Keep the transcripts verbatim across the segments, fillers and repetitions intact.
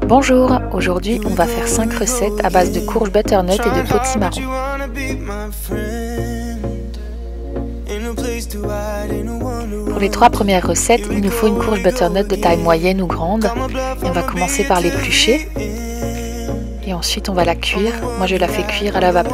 Bonjour, aujourd'hui on va faire cinq recettes à base de courges butternut et de potimarron. Pour les trois premières recettes, il nous faut une courge butternut de taille moyenne ou grande. Et on va commencer par l'éplucher. Et ensuite on va la cuire. Moi je la fais cuire à la vapeur.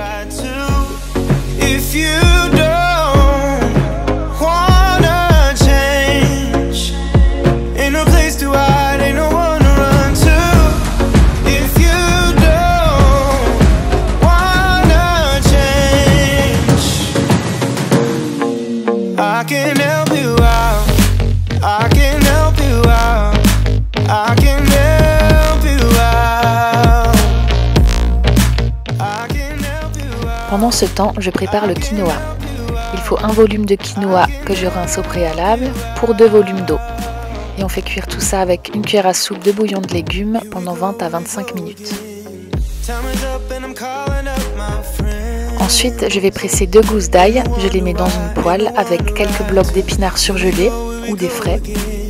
Pendant ce temps, je prépare le quinoa. Il faut un volume de quinoa que je rince au préalable pour deux volumes d'eau. Et on fait cuire tout ça avec une cuillère à soupe de bouillon de légumes pendant vingt à vingt-cinq minutes. Ensuite, je vais presser deux gousses d'ail. Je les mets dans une poêle avec quelques blocs d'épinards surgelés ou des frais.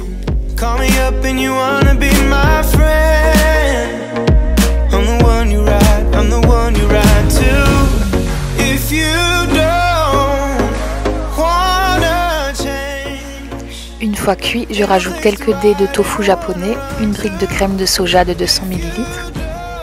Une fois cuit, je rajoute quelques dés de tofu japonais, une brique de crème de soja de deux cents millilitres.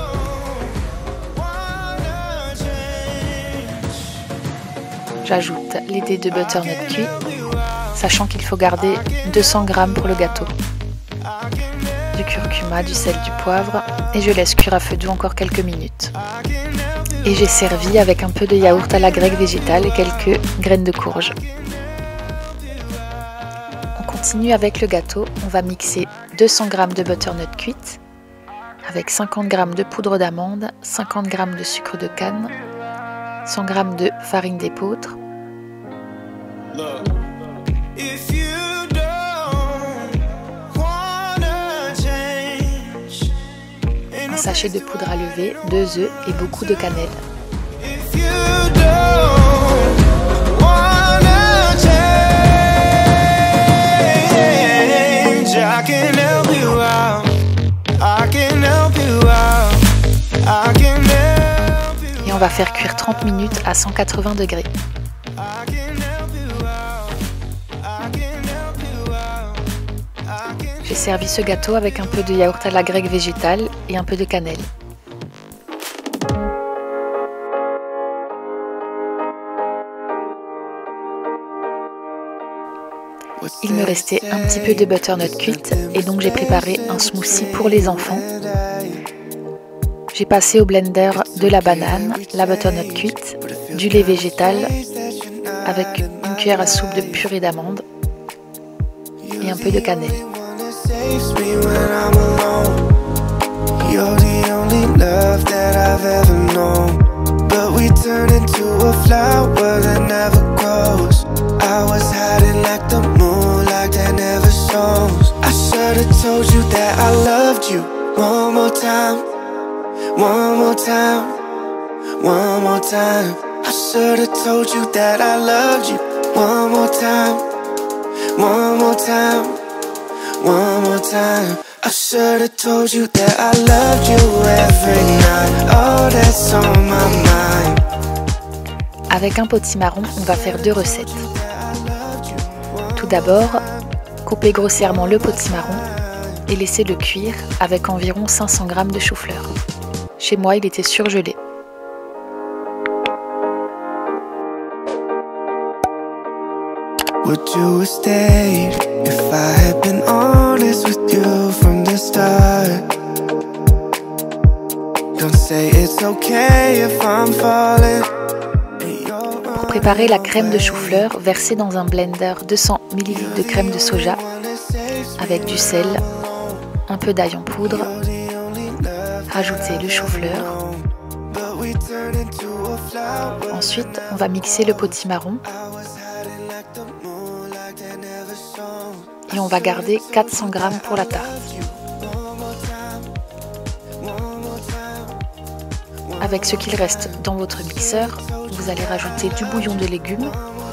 J'ajoute les dés de butternut cuit, sachant qu'il faut garder deux cents grammes pour le gâteau. Du curcuma, du sel, du poivre, et je laisse cuire à feu doux encore quelques minutes. Et j'ai servi avec un peu de yaourt à la grecque végétale et quelques graines de courge. On continue avec le gâteau. On va mixer deux cents grammes de butternut cuite avec cinquante grammes de poudre d'amande, cinquante grammes de sucre de canne, cent grammes de farine d'épeautre, un sachet de poudre à lever, deux œufs et beaucoup de cannelle. Et on va faire cuire trente minutes à cent quatre-vingts degrés. J'ai servi ce gâteau avec un peu de yaourt à la grecque végétale et un peu de cannelle. Il me restait un petit peu de butternut cuite et donc j'ai préparé un smoothie pour les enfants. J'ai passé au blender de la banane, la butternut cuite, du lait végétal avec une cuillère à soupe de purée d'amande et un peu de cannelle. One more time, one more time. I should have told you that I loved you. One more time, one more time, one more time. I should have told you that I loved you every night. Oh, that's on my mind. Avec un potimarron, on va faire deux recettes. Tout d'abord, couper grossièrement le potimarron et laisser le cuire avec environ cinq cents grammes de chou-fleur. Chez moi, il était surgelé. Would you have stayed if I had been honest with you from the start? Don't say it's okay if I'm falling. Pour préparer la crème de chou-fleur, versez dans un blender deux cents millilitres de crème de soja avec du sel, un peu d'ail en poudre. Rajoutez le chou-fleur. Ensuite, on va mixer le potimarron. Et on va garder quatre cents grammes pour la tarte. Avec ce qu'il reste dans votre mixeur, vous allez rajouter du bouillon de légumes.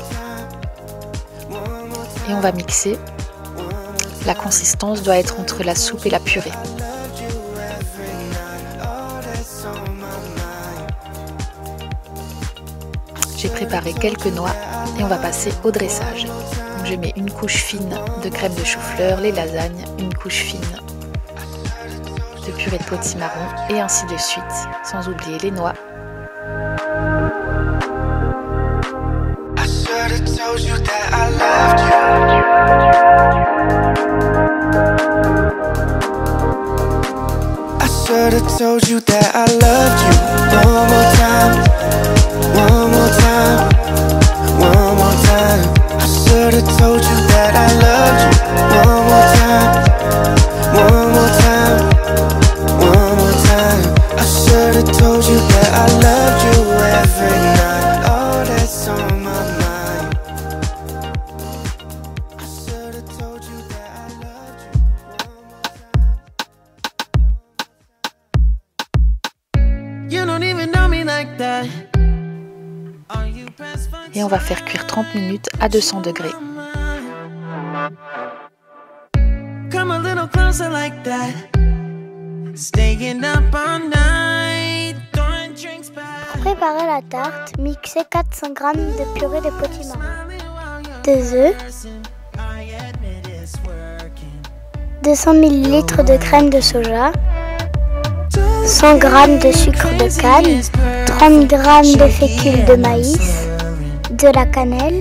Et on va mixer. La consistance doit être entre la soupe et la purée. j'ai préparé quelques noix et on va passer au dressage. Donc, je mets une couche fine de crème de chou-fleur, les lasagnes, une couche fine de purée de potimarron et ainsi de suite, sans oublier les noix. Should've told you that I loved you. One more time, one more time, one more time. I should've told you that I loved you. One more time, one more time, one more time. I should've told you that I loved you every night. Oh, that's on my mind. I should've told you that I loved you. Et on va faire cuire trente minutes à deux cents degrés. Pour préparer la tarte, mixez quatre cents grammes de purée de potimarron, deux œufs, deux cents millilitres de crème de soja, cent grammes de sucre de canne, trente grammes de fécule de maïs, de la cannelle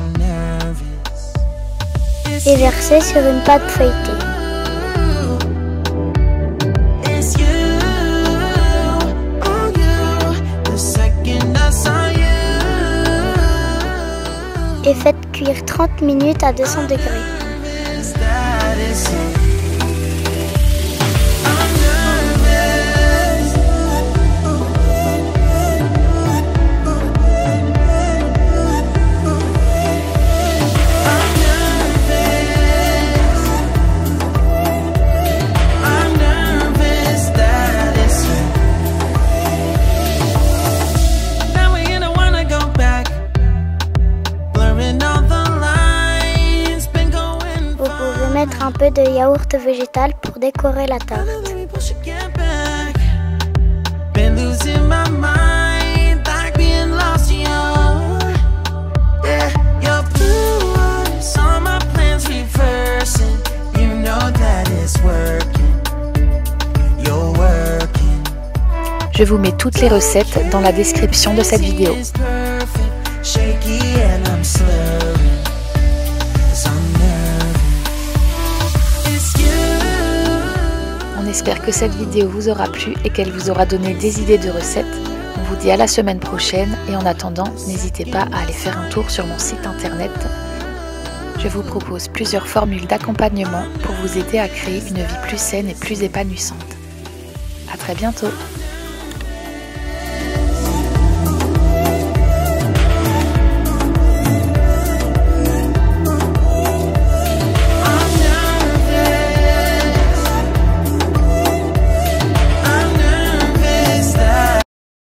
et versez sur une pâte feuilletée. Et faites cuire trente minutes à deux cents degrés. Mettre un peu de yaourt végétal pour décorer la tarte. Je vous mets toutes les recettes dans la description de cette vidéo. On espère que cette vidéo vous aura plu et qu'elle vous aura donné des idées de recettes. On vous dit à la semaine prochaine et en attendant, n'hésitez pas à aller faire un tour sur mon site internet. Je vous propose plusieurs formules d'accompagnement pour vous aider à créer une vie plus saine et plus épanouissante. À très bientôt!